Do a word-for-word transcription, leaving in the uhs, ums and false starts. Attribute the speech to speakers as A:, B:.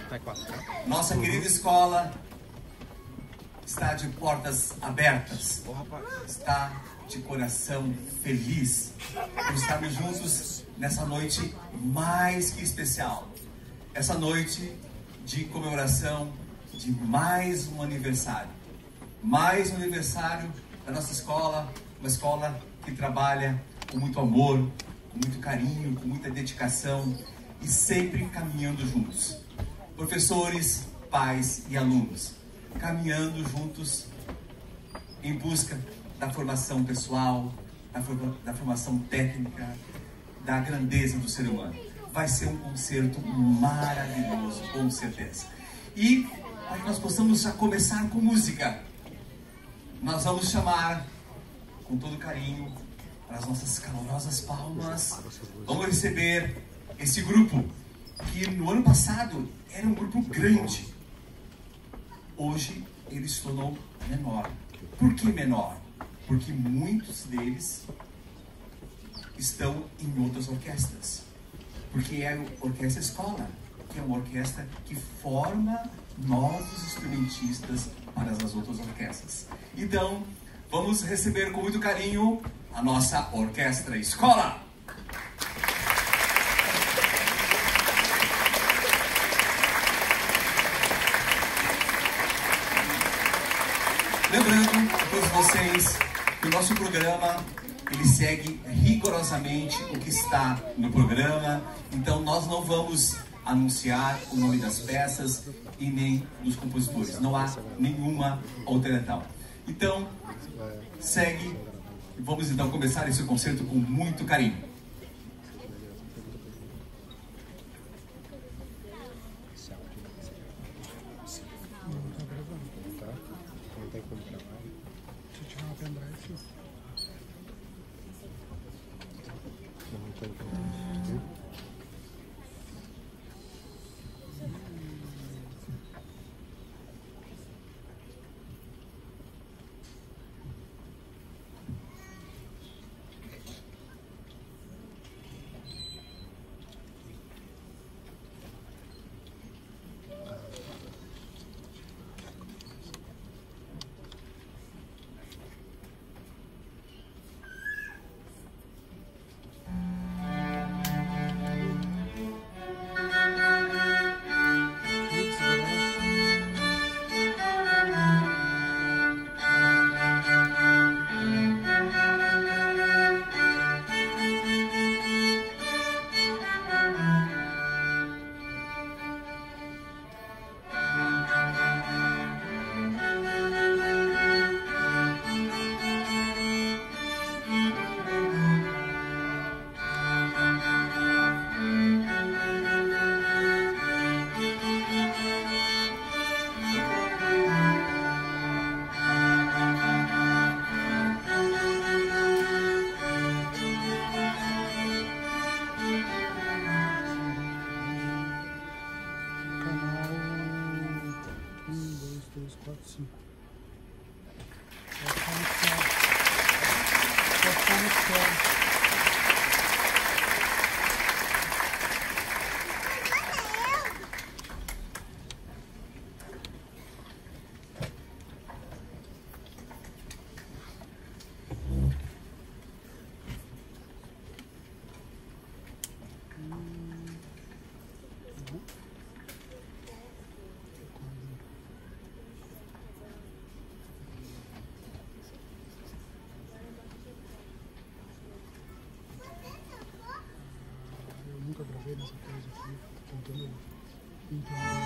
A: Nossa querida escola está de portas abertas, está de coração feliz por estarmos juntos nessa noite mais que especial. Essa noite de comemoração de mais um aniversário. Mais um aniversário da nossa escola, uma escola que trabalha com muito amor, com muito carinho, com muita dedicação e sempre caminhando juntos. Professores, pais e alunos, caminhando juntos em busca da formação pessoal, da, forma, da formação técnica, da grandeza do ser humano. Vai ser um concerto maravilhoso, com certeza. E para que nós possamos já começar com música, nós vamos chamar com todo carinho para as nossas calorosas palmas. Vamos receber esse grupo que no ano passado era um grupo grande. Hoje ele se tornou menor. Por que menor? Porque muitos deles estão em outras orquestras. Porque é a Orquestra Escola, que é uma orquestra que forma novos instrumentistas para as outras orquestras. Então, vamos receber com muito carinho a nossa Orquestra Escola. Lembrando a todos vocês que o nosso programa ele segue rigorosamente o que está no programa, então nós não vamos anunciar o nome das peças e nem dos compositores, não há nenhuma alteração. Então, segue e vamos então começar esse concerto com muito carinho.
B: Nunca gravei nessa coisa aqui, tentando entender.